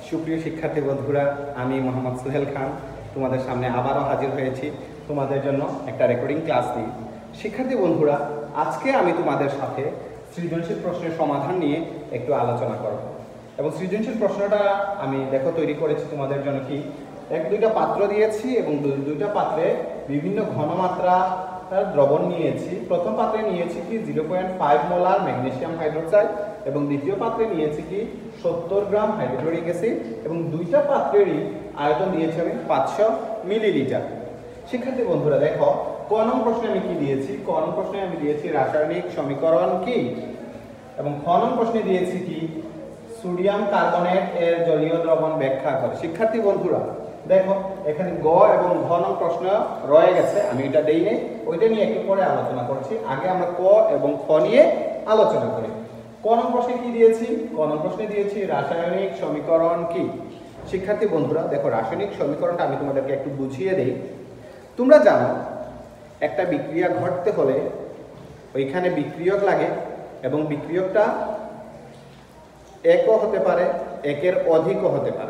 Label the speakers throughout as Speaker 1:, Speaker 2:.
Speaker 1: সুপ্রিয় শিক্ষার্থী বন্ধুরা, আমি মোহাম্মদ সোহেল খান তোমাদের সামনে আবারও হাজির হয়েছি তোমাদের জন্য একটা রেকর্ডিং ক্লাস নিয়ে। শিক্ষার্থী বন্ধুরা, আজকে আমি তোমাদের সাথে সৃজনশীল প্রশ্নের সমাধান নিয়ে একটু আলোচনা করব। এবং সৃজনশীল প্রশ্নটা আমি তৈরি করেছি তোমাদের জন্য। কি দুইটা পাত্র দিয়েছি এবং দুইটা পাত্রে বিভিন্ন ঘনমাত্রা দ্রবণ নিয়েছি। প্রথম পাত্রে নিয়েছি কি 0.5 মোলার ম্যাগনেসিয়াম হাইড্রোক্সাইড এবং দ্বিতীয় পাত্রে নিয়েছি কি 70 গ্রাম হাইড্রোক্লোরিক অ্যাসিড এবং দুইটা পাত্রেরই আয়তন দিয়েছি আমি 500 মিলিলিটার। শিক্ষার্থী বন্ধুরা দেখো, ক নং প্রশ্নে আমি কি দিয়েছি? ক নং প্রশ্নে আমি দিয়েছি রাসায়নিক সমীকরণ কি, এবং খ নং প্রশ্নে দিয়েছি কি সোডিয়াম কার্বনেট এর জলীয় দ্রবণ ব্যাখ্যা করে। শিক্ষার্থী বন্ধুরা দেখো, এখানে গ এবং ঘ নং প্রশ্ন রয়ে গেছে, আমি এটা দেই নাই, ওইটা নিয়ে একটু পরে আলোচনা করছি। আগে আমরা ক এবং খ নিয়ে আলোচনা করি। ক নং প্রশ্নে কি দিয়েছি? ক নং প্রশ্নে দিয়েছি রাসায়নিক সমীকরণ কি। শিক্ষার্থী বন্ধুরা দেখো, রাসায়নিক সমীকরণটা আমি তোমাদেরকে একটু বুঝিয়ে দেই। তোমরা জানো একটা বিক্রিয়া ঘটতে হলে ওইখানে বিক্রিয়ক লাগে এবং বিক্রিয়কটা একও হতে পারে, একের অধিকও হতে পারে।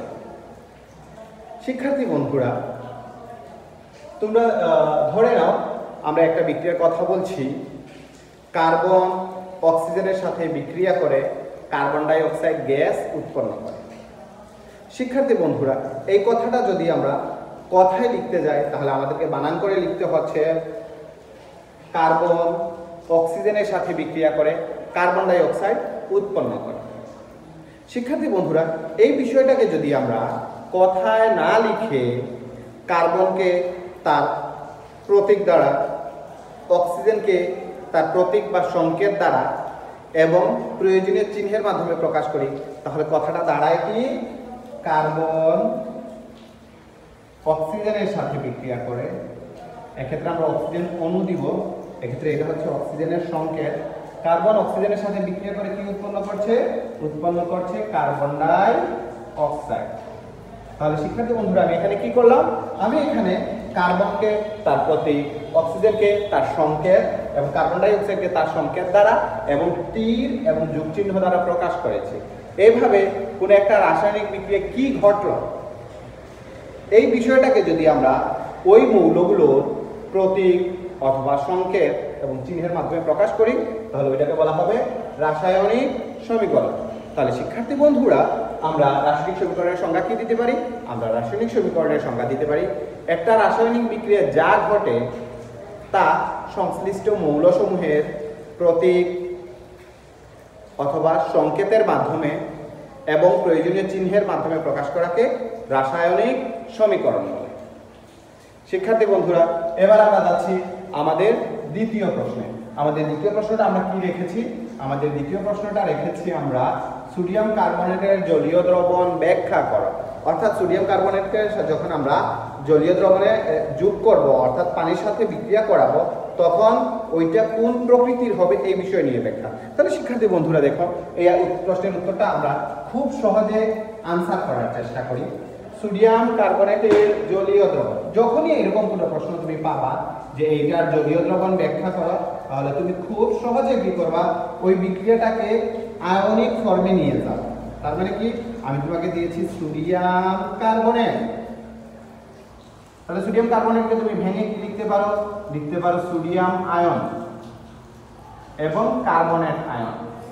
Speaker 1: শিক্ষার্থী বন্ধুরা তোমরা ধরে নাও আমরা একটা বিক্রিয়ার কথা বলছি, কার্বন অক্সিজেনের সাথে বিক্রিয়া করে কার্বন ডাই অক্সাইড গ্যাস উৎপন্ন করে। শিক্ষার্থী বন্ধুরা এই কথাটা যদি আমরা কথায় লিখতে যাই তাহলে আমাদেরকে বানান করে লিখতে হচ্ছে কার্বন অক্সিজেনের সাথে বিক্রিয়া করে কার্বন ডাই অক্সাইড উৎপন্ন করে। শিক্ষার্থী বন্ধুরা এই বিষয়টাকে যদি আমরা কথায় না লিখে কার্বনকে তার প্রতীক দ্বারা, অক্সিজেনকে তার প্রতীক বা সংকেত দ্বারা এবং প্রয়োজনীয় চিহ্নের মাধ্যমে প্রকাশ করি, তাহলে কথাটা দাঁড়ায় কি কার্বন অক্সিজেনের সাথে বিক্রিয়া করে। এক্ষেত্রে আমরা অক্সিজেন অণু দিব, এক্ষেত্রে এটা হচ্ছে অক্সিজেনের সংকেত। কার্বন অক্সিজেনের সাথে বিক্রিয়া করে কি উৎপন্ন করছে? উৎপন্ন করছে কার্বন ডাই অক্সাইড। তাহলে শিক্ষার্থী বন্ধুরা আমি এখানে কি করলাম? আমি এখানে কার্বনকে তার প্রতীক, অক্সিজেনকে তার সংকেত এবং কার্বন ডাই অক্সাইডকে তার সংকেত দ্বারা এবং তীর এবং যোগ চিহ্ন দ্বারা প্রকাশ করেছি। এইভাবে কোন একটা রাসায়নিক বিক্রিয়া কি ঘটলো এই বিষয়টাকে যদি আমরা ওই মৌলগুলোর প্রতীক অথবা সংকেত এবং চিহ্নের মাধ্যমে প্রকাশ করি তাহলে ওইটাকে বলা হবে রাসায়নিক সমীকরণ। তাহলে শিক্ষার্থী বন্ধুরা আমরা রাসায়নিক সমীকরণের সংজ্ঞা কি দিতে পারি? আমরা রাসায়নিক সমীকরণের সংজ্ঞা দিতে পারি একটা রাসায়নিক বিক্রিয়া যা ঘটে তা সংশ্লিষ্ট মৌলসমূহের প্রতীক অথবা সংকেতের মাধ্যমে এবং প্রয়োজনীয় চিহ্নের মাধ্যমে প্রকাশ করাকে রাসায়নিক সমীকরণ বলে। শিক্ষার্থী বন্ধুরা এবার আমরা যাচ্ছি আমাদের দ্বিতীয় প্রশ্নে। আমাদের দ্বিতীয় প্রশ্নটা আমরা কি রেখেছি? আমাদের দ্বিতীয় প্রশ্নটা রেখেছি আমরা সোডিয়াম কার্বনেটের জলীয় দ্রবণ ব্যাখ্যা করো। অর্থাৎ সোডিয়াম কার্বনেটকে যখন আমরা জলীয় দ্রবণে যোগ করব অর্থাৎ পানির সাথে বিক্রিয়া করাবো তখন ওইটা কোন প্রকৃতির হবে এই বিষয় নিয়ে ব্যাখ্যা। তাহলে শিক্ষার্থী বন্ধুরা দেখো, এই প্রশ্নের উত্তরটা আমরা খুব সহজে আনসার করার চেষ্টা করি। সোডিয়াম কার্বনেটের জলীয় দ্রবণ, যখনই এরকম কোনো প্রশ্ন তুমি পাবা যে এইটার জলীয় দ্রবণ ব্যাখ্যা করো, তাহলে তুমি খুব সহজে কি করবা? ওই বিক্রিয়াটাকে আয়নিক ফর্মে নিয়ে যাও। তার মানে কি, আমি তোমাকে দিয়েছি সোডিয়াম কার্বনেট, তাহলে সোডিয়াম কার্বনেটকে তুমি ভেঙে কি লিখতে পারো? লিখতে পারো সোডিয়াম আয়ন এবং কার্বনেট আয়ন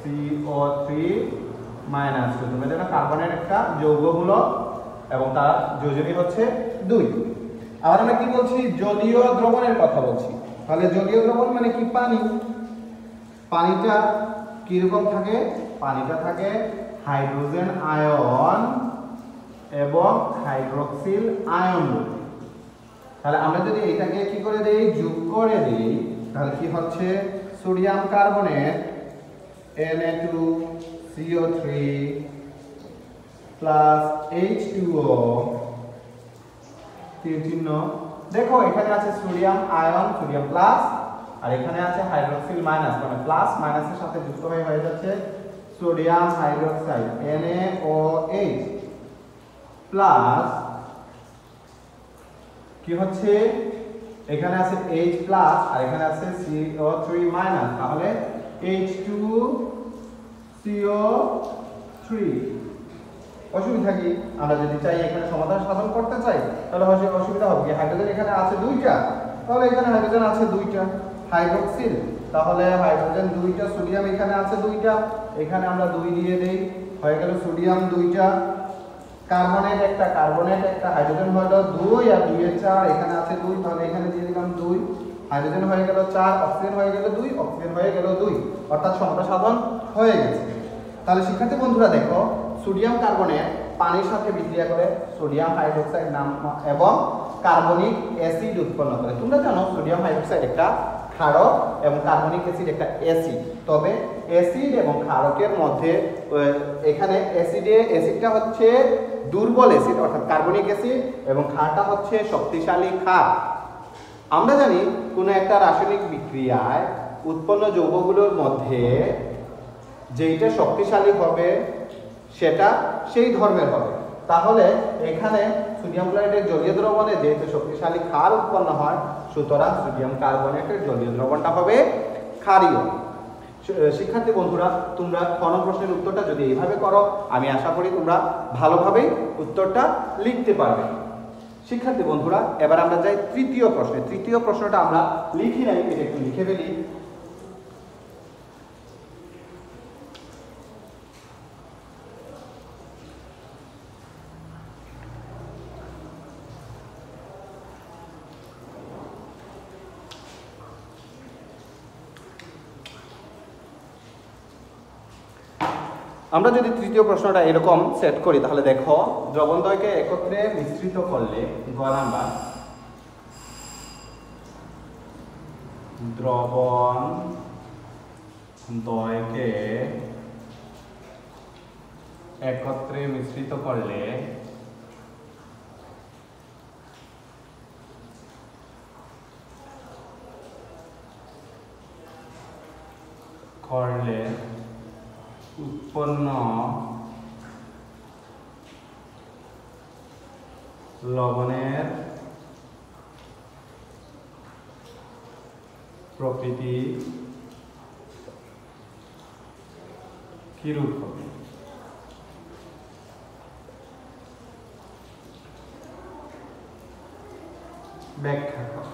Speaker 1: CO3-। তুমি জানো কার্বনেট একটা যৌগমূলক এবং তার যোজনী হচ্ছে 2। আবার আমরা কি বলছি? জলীয় দ্রবণের কথা বলছি। তাহলে জলীয় দ্রবণ মানে কি? পানি। পানিটা কিরকম থাকে? পানিটা থাকে হাইড্রোজেন আয়ন এবং হাইড্রোক্সিল আয়ন। তাহলে আমরা যদি এটাকে কি করে দেই? যোগ করে দেই, তাহলে কি হচ্ছে? Sodium carbonate Na2CO3 plus H2O তীর চিহ্ন। দেখো এখানে আছে সোডিয়াম আয়ন, সোডিয়াম প্লাস, আর এখানে আছে হাইড্রোক্সিল মাইনাস, মানে প্লাস মাইনাসের সাথে যুক্ত হয়ে যাচ্ছে সোডিয়াম হাইড্রোক্সাইড NaOH প্লাস কি হচ্ছে? এখানে আছে H প্লাস আর এখানে আছে CO3 মাইনাস, তাহলে H2CO3 অসুবিধা কি? আমরা যদি চাই এখানে সমাধান সাধন করতে চাই তাহলে অসুবিধা হবে কি? হাইড্রোজেন এখানে আছে দুইটা, তাহলে এখানে হাইড্রোজেন আছে দুইটা, হাইড্রোক্সিল, তাহলে হাইড্রোজেন দুইটা, সোডিয়াম এখানে আছে দুইটা, এখানে আমরা 2 দিয়ে দেই, হয়ে গেল সোডিয়াম দুইটা, কার্বনেট একটা, হাইড্রোজেন হলো 2 আর 2 এর 4, এখানে আছে 2, তাহলে এখানে দিয়ে দিলাম 2, হাইড্রোজেন হয়ে গেল 4, অক্সিজেন হয়ে গেল 2, অক্সিজেন হয়ে গেল 2, অর্থাৎ সমতা সাধন হয়ে গেছে। তাহলে শিক্ষার্থী বন্ধুরা দেখো, সোডিয়াম কার্বনেট পানির সাথে বিক্রিয়া করে সোডিয়াম হাইড্রোক্সাইড নাম এবং কার্বনিক অ্যাসিড উৎপন্ন করে। তোমরা জানো সোডিয়াম হাইড্রোক্সাইড একটা ক্ষারক এবং কার্বনিক অ্যাসিড একটা অ্যাসিড। তবে অ্যাসিড এবং ক্ষারকের মধ্যে এখানে অ্যাসিডটা হচ্ছে দুর্বল অ্যাসিড অর্থাৎ কার্বনিক অ্যাসিড এবং ক্ষারটা হচ্ছে শক্তিশালী ক্ষার। আমরা জানি কোনো একটা রাসায়নিক বিক্রিয়ায় উৎপন্ন যৌগগুলোর মধ্যে যেইটা শক্তিশালী হবে সেটা সেই ধর্মের হবে। তাহলে এখানে সোডিয়াম ক্লোরাইডের জলীয় দ্রবণে যেহেতু শক্তিশালী ক্ষার উৎপন্ন হয়, সুতরাং সোডিয়াম কার্বনেটের জলীয় দ্রবণটা হবে ক্ষারীয়। শিক্ষার্থী বন্ধুরা, তোমরা কোন প্রশ্নের উত্তরটা যদি এইভাবে করো, আমি আশা করি তোমরা ভালোভাবেই উত্তরটা লিখতে পারবে। শিক্ষার্থী বন্ধুরা, এবার আমরা যাই তৃতীয় প্রশ্নে। তৃতীয় প্রশ্নটা আমরা লিখি নাই, এটা একটু লিখে ফেলি। আমরা যদি তৃতীয় প্রশ্নটা এরকম সেট করি তাহলে দেখো, দ্রবণদ্বয়কে একত্রে মিশ্রিত করলে, গ নাম্বার, দ্রবণদ্বয়কে একত্রে মিশ্রিত করলে উৎপন্ন লবণের প্রকৃতি কিরূপ হবে? ব্যাখ্যা কর।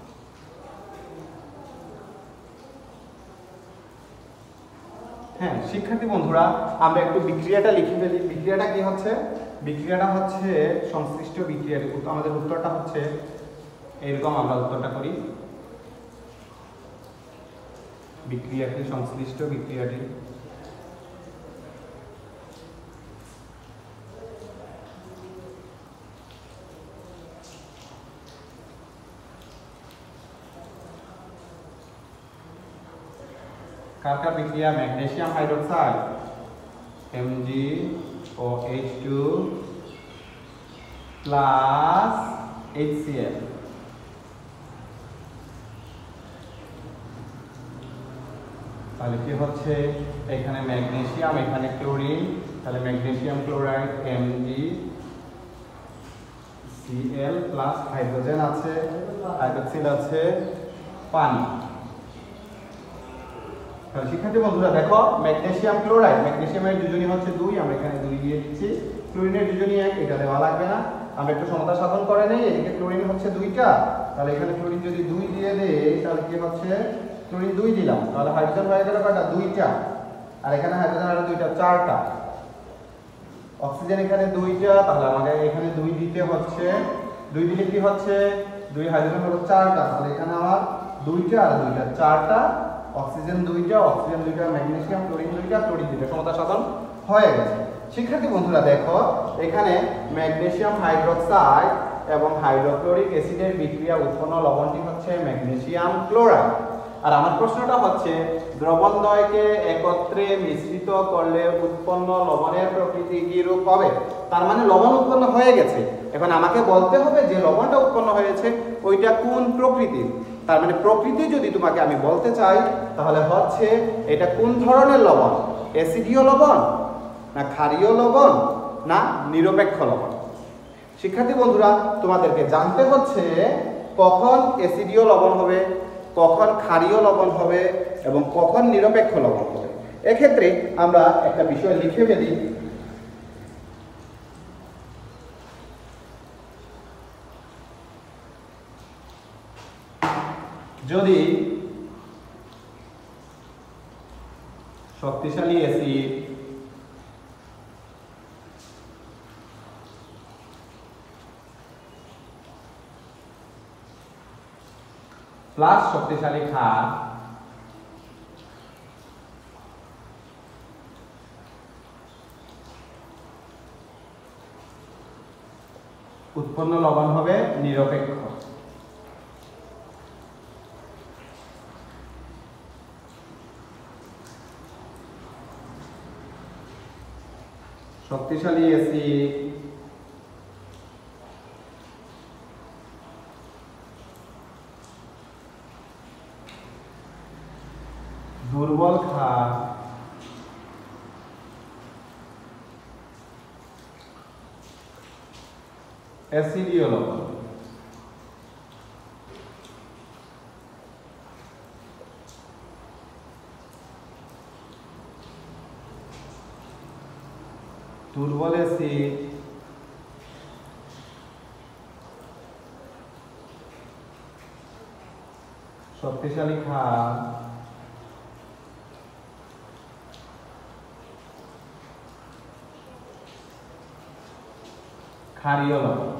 Speaker 1: হ্যাঁ শিক্ষার্থী বন্ধুরা, আমরা একটু বিক্রিয়াটা লিখে ফেলি। বিক্রিয়াটা কি হচ্ছে? বিক্রিয়াটা হচ্ছে সংশ্লিষ্ট বিক্রিয়া। আমাদের উত্তরটা হচ্ছে এরকম, আমরা উত্তরটা করি, বিক্রিয়াটি সংশ্লিষ্ট বিক্রিয়াটি কার বিক্রিয়া? Magnesium hydroxide MgOH2 plus HCl। তাহলে কি হচ্ছে? এখানে ম্যাগনেসিয়াম, এখানে ক্লোরিন, তাহলে magnesium chloride MgCl plus hydrogen আছে, হাইড্রোক্সিল আছে, পানি। তাহলে শিক্ষার্থী বন্ধুরা দেখো, ম্যাগনেসিয়াম ক্লোরাইড, ম্যাগনেসিয়ামের দুজনই হচ্ছে 2, আমরা এখানে 2 দিয়ে দিচ্ছি। ক্লোরিনের দুজনই 1, এটা দেওয়া লাগবে না, আমরা একটু সমতা সাধন করে নেই। এদিকে ক্লোরিন হচ্ছে 2টা, তাহলে এখানে ক্লোরিন যদি 2 দিয়ে দেই তাহলে কি হচ্ছে? ক্লোরিন 2 দিলাম, তাহলে হাইড্রোজেন হয়ে গেল কয়টা? 2টা, আর এখানে হাইড্রোজেন আরো 2টা, 4টা। অক্সিজেন এখানে 2টা, তাহলে আমাকে এখানে 2 দিতে হচ্ছে। 2 দিলে কি হচ্ছে? 2 হাইড্রোজেন হলো 4টা, তাহলে এখানে আমার 2টা আর 2টা, 4টা। অক্সিজেন 2টা, ম্যাগনেসিয়াম, ক্লোরিন 2টা, ক্লোরিন 2টা, সমতা সাধন হয়ে গেছে। শিক্ষার্থী বন্ধুরা দেখো, এখানে ম্যাগনেসিয়াম হাইড্রোক্সাইড এবং হাইড্রোক্লোরিক অ্যাসিডের বিক্রিয়া উৎপন্ন লবণটি হচ্ছে ম্যাগনেসিয়াম ক্লোরাইড। আর আমার প্রশ্নটা হচ্ছে, দ্রবণদ্বয়কে একত্রে মিশ্রিত করলে উৎপন্ন লবণের প্রকৃতি কি রূপ হবে? তার মানে লবণ উৎপন্ন হয়ে গেছে, এখন আমাকে বলতে হবে যে লবণটা উৎপন্ন হয়েছে ওইটা কোন প্রকৃতির। তার মানে প্রকৃতি যদি তোমাকে আমি বলতে চাই তাহলে হচ্ছে এটা কোন ধরনের লবণ? অ্যাসিডীয় লবণ না ক্ষারীয় লবণ না নিরপেক্ষ লবণ? শিক্ষার্থী বন্ধুরা, তোমাদেরকে জানতে হচ্ছে কখন অ্যাসিডীয় লবণ হবে, কখন ক্ষারীয় লবণ হবে এবং কখন নিরপেক্ষ লবণ হবে। এক্ষেত্রে আমরা একটা বিষয় লিখে ফেলি। যদি শক্তিশালী অ্যাসিড প্লাস শক্তিশালী ক্ষার উৎপন্ন লবণ হবে নিরপেক্ষ। শক্তিশালী অ্যাসিড দুর্বল ক্ষার অ্যাসিডীয় লবণ। দুর্বল অ্যাসিড শক্তিশালী ক্ষার ক্ষারীয় লবণ।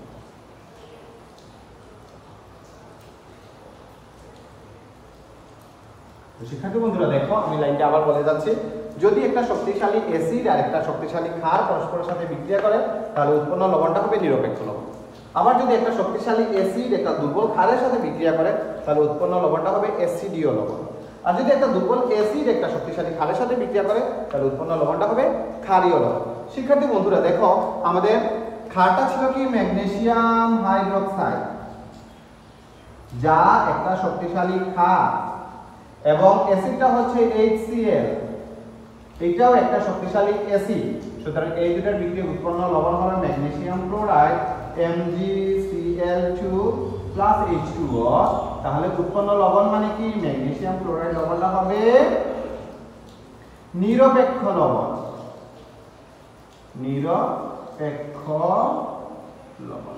Speaker 1: শিক্ষার্থী বন্ধুরা দেখো, আমি লাইনটা আবার বলে যাচ্ছি। যদি একটা শক্তিশালী অ্যাসিড আর একটা শক্তিশালী ক্ষার পরস্পরের সাথে বিক্রিয়া করে তাহলে উৎপন্ন লবণটা হবে নিরপেক্ষ লবণ। আবার যদি একটা শক্তিশালী অ্যাসিড একটা দুর্বল ক্ষারের সাথে বিক্রিয়া করে তাহলে উৎপন্ন লবণটা হবে অ্যাসিডীয় লবণ। আর যদি একটা দুর্বল অ্যাসিড একটা শক্তিশালী ক্ষারের সাথে বিক্রিয়া করে তাহলে উৎপন্ন লবণটা হবে ক্ষারীয় লবণ। শিক্ষার্থী বন্ধুরা দেখো, আমাদের ক্ষারটা ছিল কি ম্যাগনেসিয়াম হাইড্রোক্সাইড, যা একটা শক্তিশালী ক্ষার, এবং অ্যাসিডটা হচ্ছে HCl, এটাও একটা শক্তিশালী অ্যাসিড। সুতরাং এই দুটার বিক্রিয়া উৎপন্ন লবণ হলো magnesium chloride MgCl2 plus H2O। তাহলে উৎপন্ন লবণ মানে কি? ম্যাগনেসিয়াম ক্লোরাইড লবণটা হবে নিরপেক্ষ লবণ, নিরপেক্ষ লবণ।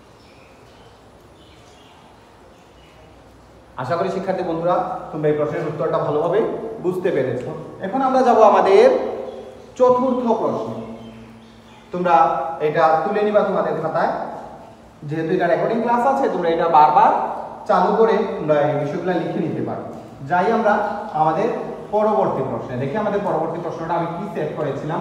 Speaker 1: আশা করি শিক্ষার্থী বন্ধুরা তোমরা এই প্রশ্নের উত্তরটা ভালোভাবে বুঝতে পেরেছো। এখন আমরা যাব আমাদের চতুর্থ প্রশ্ন। তোমরা এটা তুলে নিবা তোমাদের খাতায়, যেহেতু এটা রেকর্ডিং ক্লাস আছে তোমরা এটা বারবার চালু করে তোমরা এই বিষয়গুলো লিখে নিতে পারো। যাই আমরা আমাদের পরবর্তী প্রশ্নে দেখি। আমাদের পরবর্তী প্রশ্নটা আমি কি সেট করেছিলাম।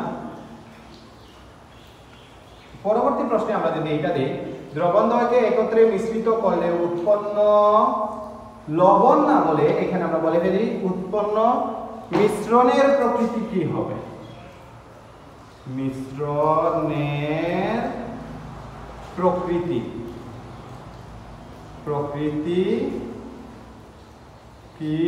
Speaker 1: পরবর্তী প্রশ্নে আমরা যদি এটা দিই, দ্রবণদ্বয়কে একত্রে মিশ্রিত করলে উৎপন্ন লবণ না বলে এখানে আমরা বলে ফেলি উৎপন্ন মিশ্রণের প্রকৃতি কি হবে? মিশ্রণের প্রকৃতি কি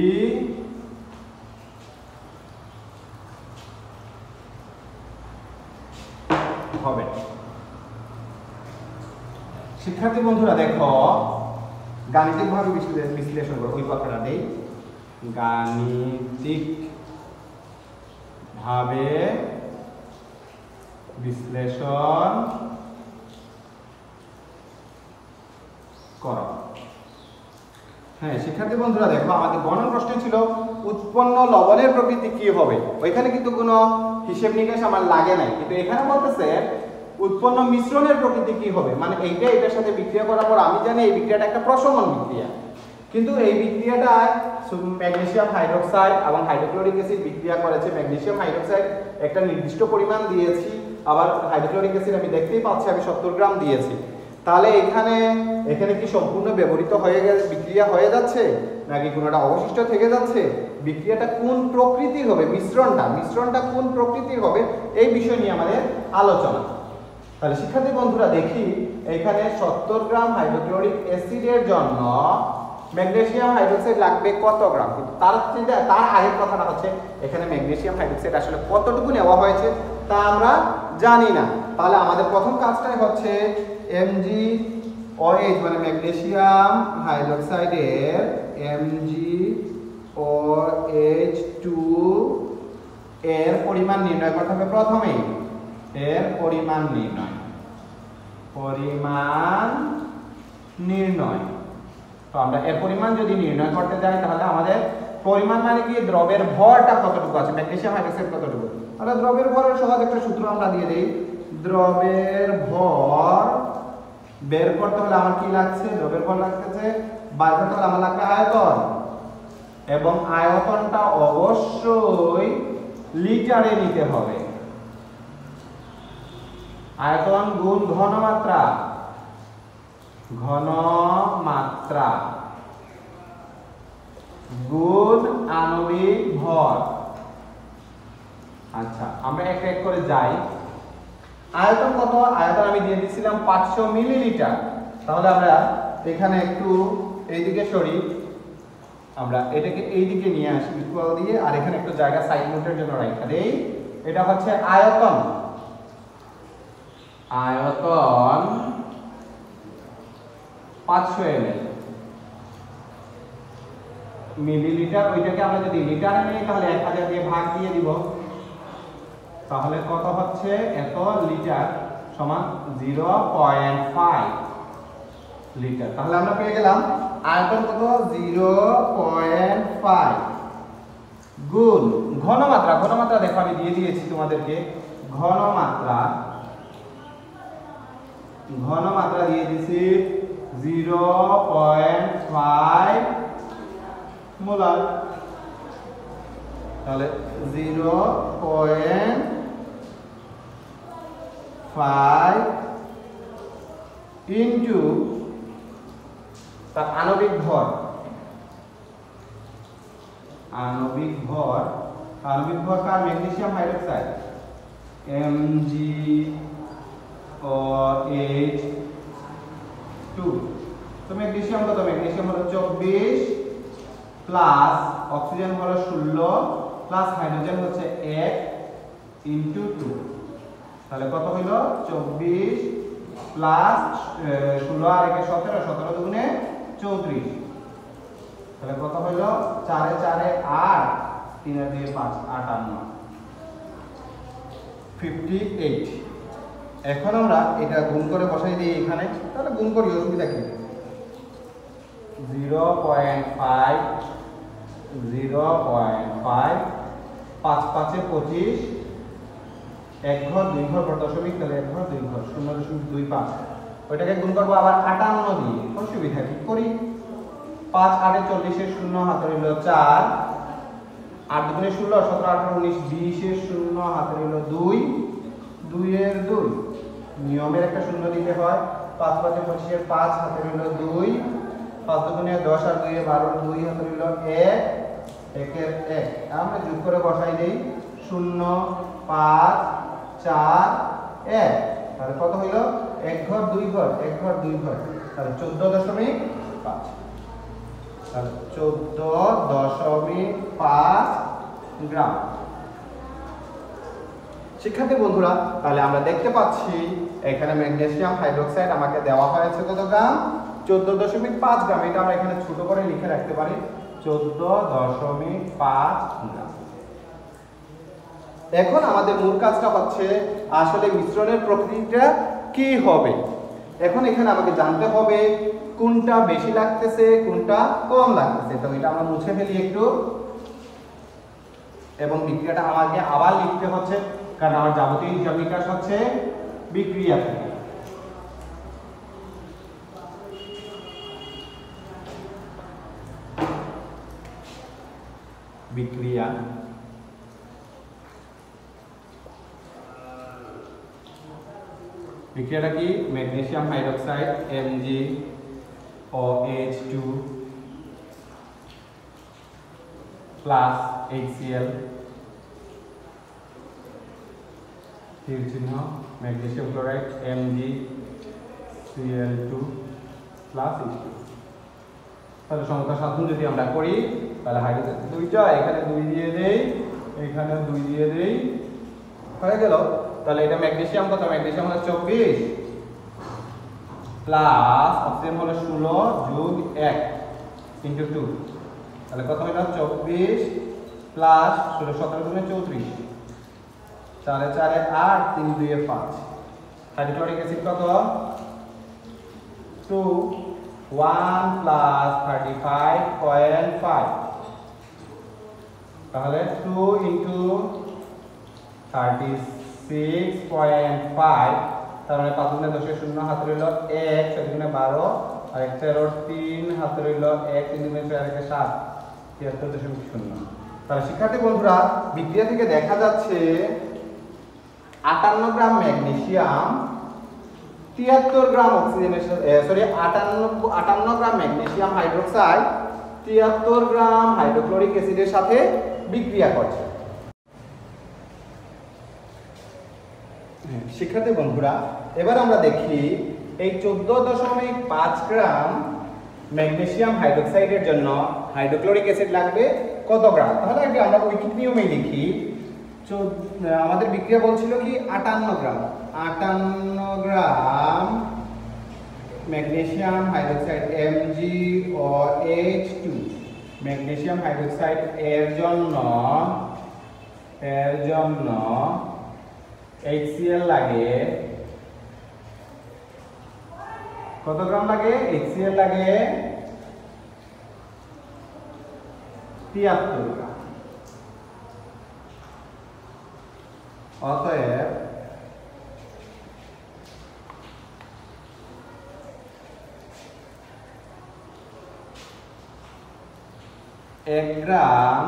Speaker 1: হবে? শিক্ষার্থী বন্ধুরা দেখো, গাণিতিক ভাবে বিশ্লেষণ করো। ওই কথাটা দেই, গাণিতিক ভাবে বিশ্লেষণ করো। হ্যাঁ শিক্ষার্থী বন্ধুরা দেখো, আমাদের গণন প্রশ্ন ছিল উৎপন্ন লবণের প্রকৃতি কি হবে। ওইখানে কিন্তু কোনো হিসেব নিকেশ আমার লাগে নাই, কিন্তু এখানে বলতেছে উৎপন্ন মিশ্রণের প্রকৃতি কি হবে, মানে এইটা এটার সাথে বিক্রিয়া করার পর আমি জানি এই বিক্রিয়াটা একটা প্রশমন বিক্রিয়া, কিন্তু এই বিক্রিয়াটায় ম্যাগনেসিয়াম হাইড্রোক্সাইড এবং হাইড্রোক্লোরিক অ্যাসিড বিক্রিয়া করেছে। ম্যাগনেসিয়াম হাইড্রোক্সাইড একটা নির্দিষ্ট পরিমাণ দিয়েছি, আবার হাইড্রোক্লোরিক অ্যাসিড আমি দেখতেই পাচ্ছি আমি 70 গ্রাম দিয়েছি। তাহলে এখানে কি সম্পূর্ণ ব্যবহৃত হয়ে গেছে, বিক্রিয়া হয়ে যাচ্ছে নাকি কোনোটা অবশিষ্ট থেকে যাচ্ছে? বিক্রিয়াটা কোন প্রকৃতির হবে, মিশ্রণটা কোন প্রকৃতির হবে, এই বিষয় নিয়ে আমাদের আলোচনা। তাহলে শিক্ষার্থী বন্ধুরা দেখি, এখানে 70 গ্রাম হাইড্রোক্লোরিক অ্যাসিডের জন্য ম্যাগনেসিয়াম হাইড্রোক্সাইড লাগবে কত গ্রাম, কিন্তু তার আগের কথাটা হচ্ছে এখানে ম্যাগনেসিয়াম হাইড্রোক্সাইড আসলে কতটুকু নেওয়া হয়েছে তা আমরা জানি না। তাহলে আমাদের প্রথম কাজটাই হচ্ছে MgOH মানে ম্যাগনেসিয়াম হাইড্রোক্সাইডের MgOH2 এর পরিমাণ নির্ণয় করতে হবে। প্রথমেই এর পরিমাণ নির্ণয় তো আমরা এর পরিমাণ যদি নির্ণয় করতে যাই তাহলে আমাদের পরিমাণ মানে কি দ্রবের ভরটা কতটুকু আছে, ম্যাগনেসিয়াম হাইড্রোক্সাইড কতটুকু। তাহলে দ্রবের ভরের সহজ একটা সূত্র আমরা দিয়ে দেই। দ্রবের ভর বের করতে হলে আমার কি লাগছে, দ্রবের ভর লাগতেছে, বার করতে হলে আমার লাগবে আয়তন, এবং আয়তনটা অবশ্যই লিটারে নিতে হবে। আয়তন গুণ ঘনমাত্রা, ঘনমাত্রা গুণ আণবিক ভর। আচ্ছা, আমরা এক এক করে যাই। আয়তন কত? আয়তন আমি দিয়ে দিয়েছিলাম 500 মিলিলিটার। তাহলে আমরা এখানে একটু এইদিকে সরি, আমরা এটাকে এইদিকে নিয়ে আসি ইকুয়াল দিয়ে, আর এখানে একটু জায়গা সাইড নোটের জন্য রাখা দেই। এটা হচ্ছে আয়তন, আয়তন 500 ml মিলিলিটার। ওইটাকে আমরা যদি লিটারে নিই তাহলে 1000 দিয়ে ভাগ দিয়ে দিব, তাহলে কত হচ্ছে, এত লিটার সমান 0.5 লিটার। তাহলে আমরা পেয়ে গেলাম আয়তন কত, 0.5 গুণ ঘনমাত্রা। ঘনমাত্রা দেখো আমি দিয়ে দিয়েছি তোমাদেরকে, ঘনমাত্রা, ঘনমাত্রা দিয়ে দিয়েছি 0.5 মোলার। তাহলে 0.5 ইনটু তার আণবিক ভর, আণবিক ভর, আণবিক ভর কার, ম্যাগনেসিয়াম হাইড্রোক্সাইড MgOH2। তো ম্যাগনেসিয়াম কত, ম্যাগনেসিয়াম হলো 24 প্লাস অক্সিজেন হলো 16 প্লাস হাইড্রোজেন হচ্ছে 1 ইনটু 2। তাহলে কত হইল, 24 প্লাস 16 আর 1 17, 17 দুগুণে 34। তাহলে কত হইল, 4 এ 4 এ 8, 3 এর 2 5, 58, 58। এখন আমরা এটা গুণ করে বসাই দিই এখানে, তাহলে গুণ করি, অসুবিধা কি। 0.5, 0.5, 5 5 এ 25, 1 ঘর 2 ঘর পর দশমিক, তাহলে 1 ঘর 2 ঘর 0.25। ওইটাকে গুণ করবো আবার 58 দিয়ে, কোন সুবিধা কি করি। 5 8 এ 40 এর 0 হাতে রইল 4, 8 দুগুণে 16, 17 18 19 20 এর 0 হাতে রইল 2, 2 এর 2 নিয়মের একটা শূন্য দিতে হয়। 5 5 এ 25 এর 5 হাতে রইল 2, 5 দুগুণে 10 আর 2 এ 12, 2 হাতে রইল 1, 1 এর 1। আমরা যোগ করে বসাই দেই, 0 5 4 1। তাহলে কত হইল, 1 ঘর 2 ঘর, 1 ঘর 2 ঘর, তাহলে 14.5। তাহলে 14.5 গ্রাম। শিক্ষার্থী বন্ধুরা, তাহলে আমরা দেখতে পাচ্ছি এখানে ম্যাগনেসিয়াম হাইড্রোক্সাইড আমাকে দেওয়া হয়েছে কত গ্রাম, 14.5 গ্রাম। এটা আমরা এখানে ছোট করে লিখে রাখতে পারি, 14.5 গ্রাম। এখন আমাদের মূল কাজটা হচ্ছে আসলে মিশ্রণের প্রকৃতিটা কি হবে। এখন এখানে আমাকে জানতে হবে কোনটা বেশি লাগতেছে, কোনটা কম লাগতেছে। তো এটা আমরা মুছে ফেলি একটু, এবং বিক্রিয়াটা আমাকে আবার লিখতে হচ্ছে, কারণ আমার যাবতীয় হিসাব নিকাশ হচ্ছে বিক্রিয়া থেকে। বিক্রিয়া, বিক্রিয়াটা কি, magnesium hydroxide MgOH2 plus HCl, তীর চিহ্ন, magnesium chloride MgCl2 plus H2। তাহলে সমতা সাধন যদি আমরা করি, তাহলে হাইড্রোজেন দুইটা, এখানে 2 দিয়ে দেই, এখানে 2 দিয়ে দেই, হয়ে গেল। তাহলে এটা ম্যাগনেসিয়াম কত, ম্যাগনেসিয়াম হলো 24 প্লাস অক্সিজেন হলো 16 যোগ 1 ইনটু 2। তাহলে কত হলো, 24 প্লাস 16, 17 গুণে 34, 4 এ 4 এ 8, 3 2 এ 5। হাইড্রোক্লোরিক অ্যাসিড কত, 2 1 প্লাস 35.5, তাহলে 2 ইন্টু 36.5, তার মানে 5 গুণে 10 এর 0 হাত রইল 1, 6 গুণে 12 আর 1 4 3 হাত রইল 1, 3 গুণে 4 আর 1 7, 73.0। তাহলে শিক্ষার্থী বন্ধুরা বিক্রিয়া থেকে দেখা যাচ্ছে 58 গ্রাম ম্যাগনেসিয়াম 73 গ্রাম অক্সিজেনের সাথে 58 gram magnesium hydroxide 73 gram hydrochloric অ্যাসিডের সাথে বিক্রিয়া করছে। শিক্ষার্থী বন্ধুরা এবার আমরা দেখি এই 14.5 গ্রাম ম্যাগনেসিয়াম হাইড্রোক্সাইডের জন্য হাইড্রোক্লোরিক অ্যাসিড লাগবে কত গ্রাম। তাহলে আগে আমরা ঐকিক নিয়মে লিখি, আমাদের বিক্রিয়া বলছিল কি 58 gram, 58 gram magnesium hydroxide MgOH2 magnesium hydroxide এর জন্য HCl লাগে কত গ্রাম লাগে? HCl লাগে 73 গ্রাম। অতএব 1 গ্রাম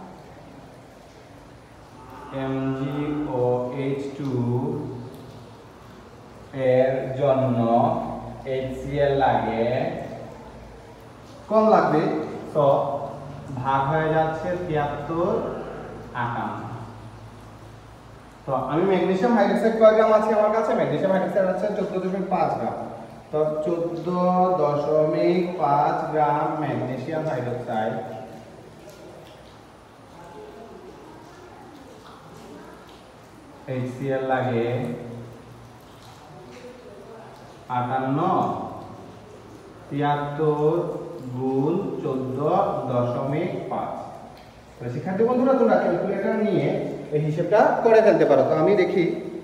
Speaker 1: MgOH2 এর জন্য HCl লাগে কম লাগবে, তো ভাগ হয়ে যাচ্ছে 73 58। তো আমি ম্যাগনেসিয়াম হাইড্রোক্সাইড কয় গ্রাম আছে আমার কাছে? ম্যাগনেসিয়াম হাইড্রোক্সাইড আছে 14.5 গ্রাম। তো 14.5 গ্রাম ম্যাগনেসিয়াম হাইড্রোক্সাইড HCl লাগে 58, 73 গুণ 14.5। শিক্ষার্থী বন্ধুরা তোমরা ক্যালকুলেটর নিয়ে এই হিসাবটা করে ফেলতে পারো। তো আমি দেখি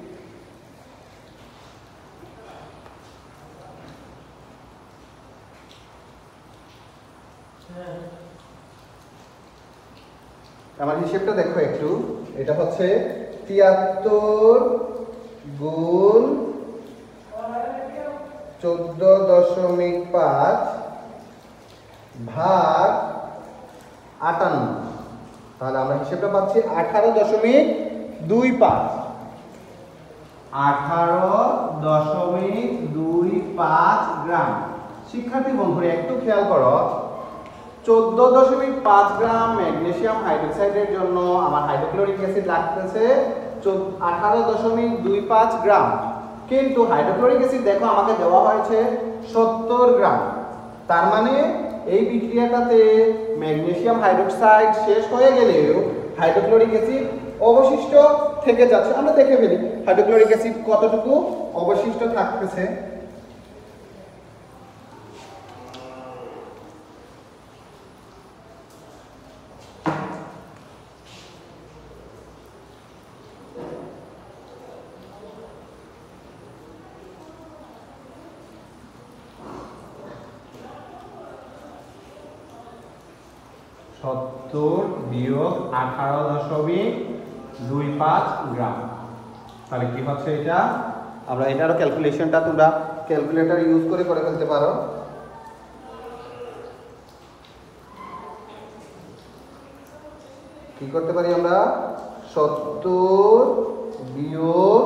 Speaker 1: আমার হিসাবটা দেখো একটু, এটা হচ্ছে 73 গুণ 14.5 ভাগ 58, তাহলে আমরা হিসেবটা পাচ্ছি 18.25 গ্রাম। শিক্ষার্থী বন্ধুরা একটু খেয়াল করো, 14.5 গ্রাম ম্যাগনেসিয়াম হাইড্রোক্সাইডের জন্য আমার হাইড্রোক্লোরিক অ্যাসিড লাগতেছে 18.25 গ্রাম, কিন্তু হাইড্রোক্লোরিক অ্যাসিড দেখো আমাকে দেওয়া হয়েছে 70 গ্রাম। তার মানে এই বিক্রিয়াটাতে ম্যাগনেসিয়াম হাইড্রোক্সাইড শেষ হয়ে গেলেও হাইড্রোক্লোরিক অ্যাসিড অবশিষ্ট থেকে যাচ্ছে। আমরা দেখে ফেলি হাইড্রোক্লোরিক অ্যাসিড কতটুকু অবশিষ্ট থাকতেছে। বিয়োগ 18.25 গ্রাম, তাহলে কি হচ্ছে এটা? আমরা এটারও ক্যালকুলেশনটা তোমরা ক্যালকুলেটর ইউজ করে ফেলতে পারো। কি করতে পারি আমরা? 70 বিয়োগ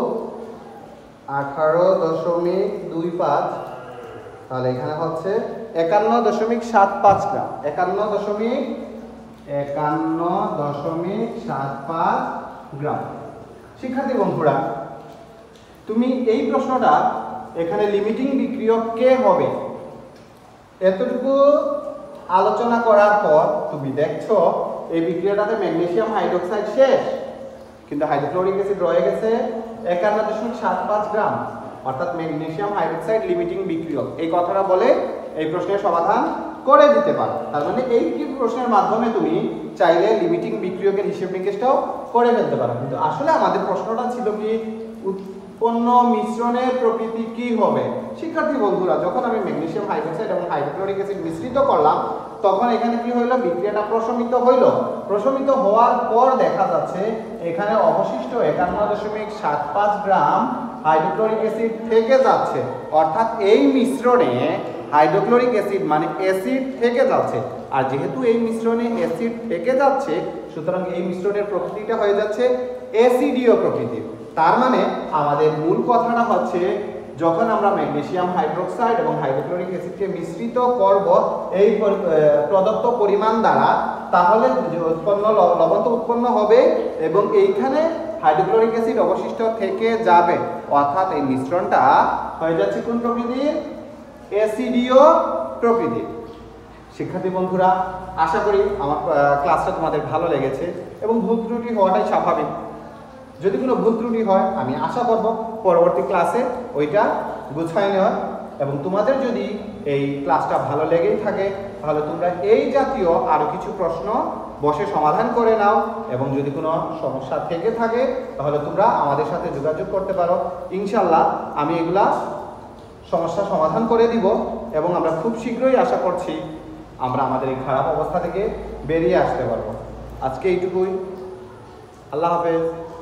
Speaker 1: 18.25, তাহলে এখানে হচ্ছে 51.75 গ্রাম। 51.75 গ্রাম। শিক্ষার্থী বন্ধুরা তুমি এই প্রশ্নটা এখানে লিমিটিং বিক্রিয়ক কে হবে এতটুকু আলোচনা করার পর তুমি দেখছো এই বিক্রিয়াটাতে ম্যাগনেসিয়াম হাইড্রোক্সাইড শেষ, কিন্তু হাইড্রোক্লোরিক অ্যাসিড রয়ে গেছে 51.75 গ্রাম, অর্থাৎ ম্যাগনেসিয়াম হাইড্রোক্সাইড লিমিটিং বিক্রিয়ক। এই কথাটা বলে এই প্রশ্নের সমাধান করে দিতে পারো। তার মানে এই কি প্রশ্নের মাধ্যমে তুমি চাইলে লিমিটিং বিক্রিয়কের হিসাব নিকেশটাও করে ফেলতে পারো। কিন্তু আসলে আমাদের প্রশ্নটা ছিল কি উৎপন্ন মিশ্রণের প্রকৃতি কি হবে। শিক্ষার্থী বন্ধুরা, যখন আমি ম্যাগনেসিয়াম হাইড্রোক্সাইড এবং হাইড্রোক্লোরিক অ্যাসিড মিশ্রিত করলাম তখন এখানে কি হইল, বিক্রিয়াটা প্রশমিত হইল। প্রশমিত হওয়ার পর দেখা যাচ্ছে এখানে অবশিষ্ট 51.75 গ্রাম হাইড্রোক্লোরিক অ্যাসিড থেকে যাচ্ছে, অর্থাৎ এই মিশ্রণে হাইড্রোক্লোরিক অ্যাসিড মানে অ্যাসিড থেকে যাচ্ছে। আর যেহেতু এই মিশ্রণে অ্যাসিড থেকে যাচ্ছে সুতরাং এই মিশ্রণের প্রকৃতিটা হয়ে যাচ্ছে অ্যাসিডীয় প্রকৃতির। তার মানে আমাদের মূল কথাটা হচ্ছে যখন আমরা ম্যাগনেসিয়াম হাইড্রোক্সাইড এবং হাইড্রোক্লোরিক অ্যাসিডকে মিশ্রিত করব এই প্রদত্ত পরিমাণ দ্বারা, তাহলে লবণ তো উৎপন্ন হবে এবং এইখানে হাইড্রোক্লোরিক অ্যাসিড অবশিষ্ট থেকে যাবে, অর্থাৎ এই মিশ্রণটা হয়ে যাচ্ছে কোন প্রকৃতির, অ্যাসিডীয় প্রকৃতির। শিক্ষার্থী বন্ধুরা, আশা করি আমার ক্লাসটা তোমাদের ভালো লেগেছে এবং ভুল ত্রুটি হওয়াটাই স্বাভাবিক। যদি কোনো ভুল ত্রুটি হয় আমি আশা করব পরবর্তী ক্লাসে ওইটা গুছায় নেওয়ার। এবং তোমাদের যদি এই ক্লাসটা ভালো লেগেই থাকে তাহলে তোমরা এই জাতীয় আরও কিছু প্রশ্ন বসে সমাধান করে নাও এবং যদি কোনো সমস্যা থেকে থাকে তাহলে তোমরা আমাদের সাথে যোগাযোগ করতে পারো। ইনশাল্লাহ আমি এগুলা সমস্যা সমাধান করে দিব এবং আমরা খুব শীঘ্রই আশা করছি আমরা আমাদের এই খারাপ অবস্থা থেকে বেরিয়ে আসতে পারবো। আজকে এইটুকুই। আল্লাহ হাফেজ।